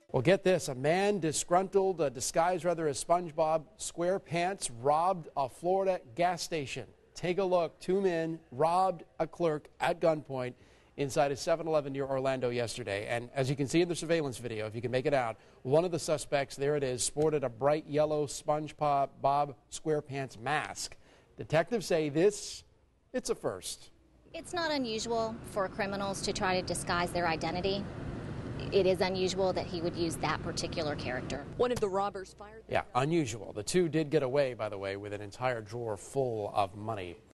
Well, get this. A man disgruntled, disguised rather as SpongeBob SquarePants, robbed a Florida gas station. Take a look. Two men robbed a clerk at gunpoint inside a 7-Eleven near Orlando yesterday. And as you can see in the surveillance video, if you can make it out, one of the suspects, there it is, sported a bright yellow SpongeBob SquarePants mask. Detectives say it's a first. It's not unusual for criminals to try to disguise their identity. It is unusual that he would use that particular character. One of the robbers fired. Yeah, unusual. The two did get away, by the way, with an entire drawer full of money.